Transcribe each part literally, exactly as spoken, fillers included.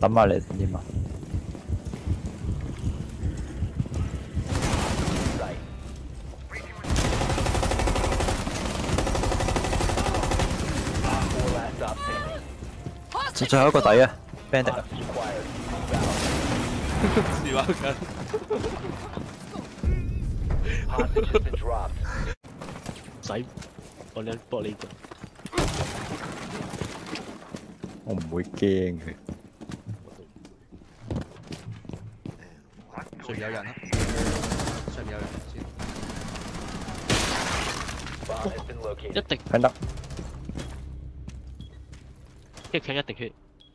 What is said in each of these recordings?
抌埋嚟點啊？就最後一個底啊 ，bandit 啊！ 試玩緊。唔使，我兩搏你個。 我唔會驚佢。 上面有人啊！上面有人先。一滴。 聽得。 一槍一滴血。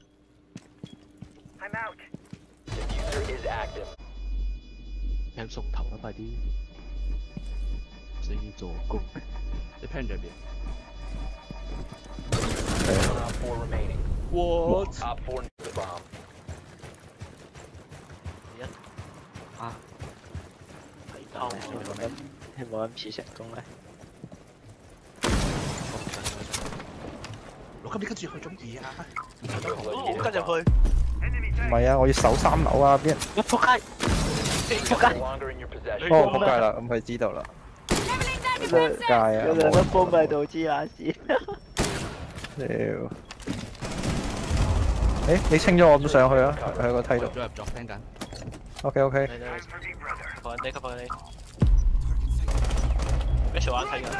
聽送頭啦，快啲！死助攻。你 plan 咗邊？我啊！ 哦，咁係冇咁似成功咧。 我今年跟住去做嘢啊！我跟入去。 唔係啊，我要守三樓啊！邊人？ 我仆街！仆街！ 哦，仆街啦，咁佢知道啦。仆街啊！ 佢兩個波咪導致眼屎。 屌！誒，你清咗我咁上去啊？喺個梯度。 入咗，聽緊。 OK OK。 放你，放你。咩小玩睇㗎？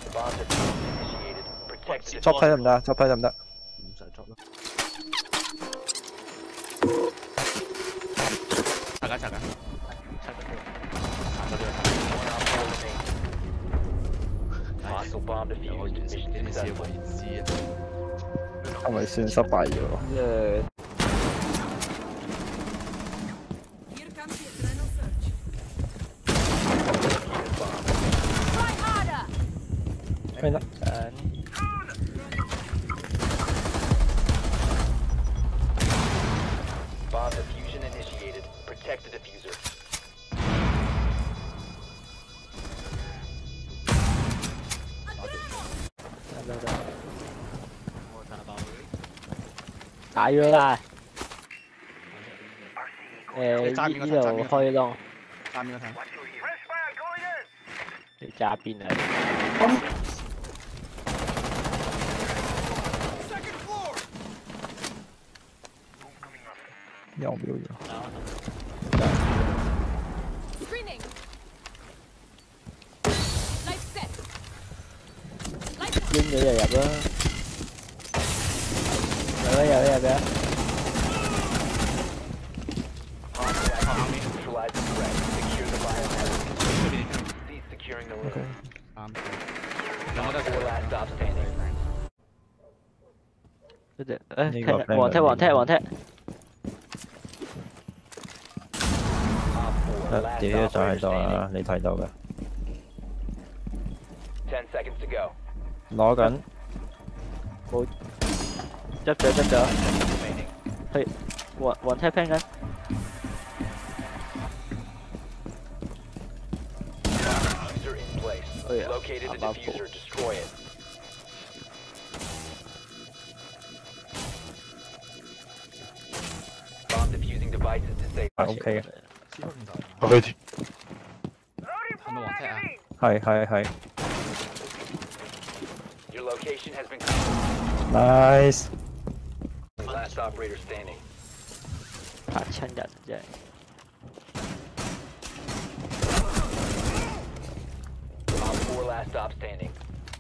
捉梯得唔得？捉梯得唔得？ 唔使捉啦。拆緊拆緊。拆緊。拆緊。我幾時試過意思啊？ 係咪算失敗咗？誒。咩得？誒。 Bomb diffusion initiated. Protect the diffuser. 打咗啦！誒，呢呢度開窿。 下面個睇。 你揸邊啊？ 有冇有？ 拎咗就入啦。有啦有啦有啦。 OK。 有冇得過啦？ 嗰隻誒，黃踢黃踢黃踢。 屌就喺度啦，你睇到嘅。攞緊。 冇。執咗執咗。係。黃黃踢 plan 緊。哎呀，啱啱補。 係 OK 嘅。 我去。係咪黃踢啊？ 係係係。Nice。 嚇親人真係。 Last stop standing.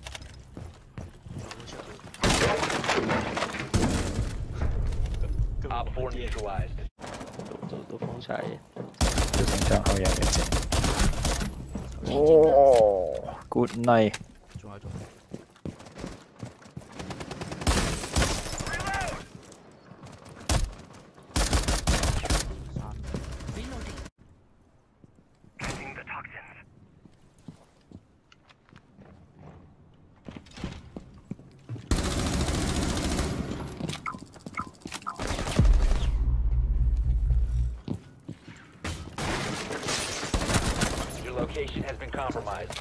Op four neutralized. 都都封晒嘅。 都成張口嘢嚟嘅。哦 ，good night。 仲喺度。 Location has been compromised.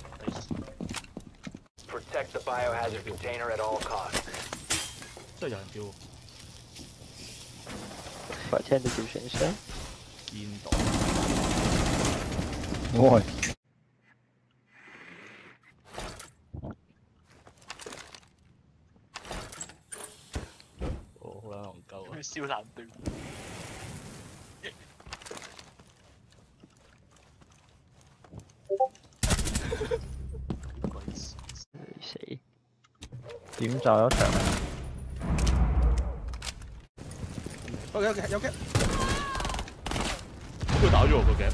Protect the biohazard container at all costs. 真係有人叫喎。 快聽到叫聲聲。 見到。 喂， 哦，好啦，戇鳩啊！ 燒爛斷。 鬼事！ 死！ 點炸咗場？ 有嘅有嘅，佢打咗我個嘅。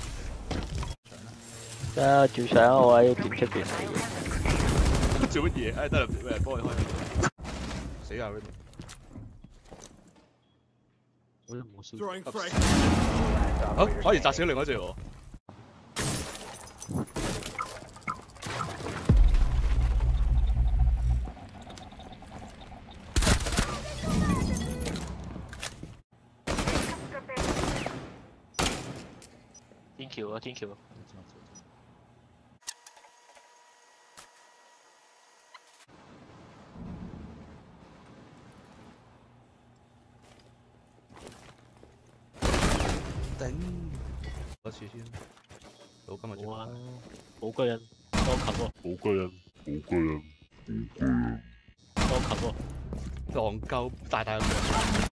啊！照相我喺點出邊嚟嘅。 做乜嘢？誒得啦，誒幫你開。死啊！佢。我都冇燒。好，可以炸死另外一隻喎。 天橋啊，天橋啊！ 頂！多次先，到今日冇啊，冇個人多近喎， 冇個人，冇個人， 多近喎。 戇鳩大大個。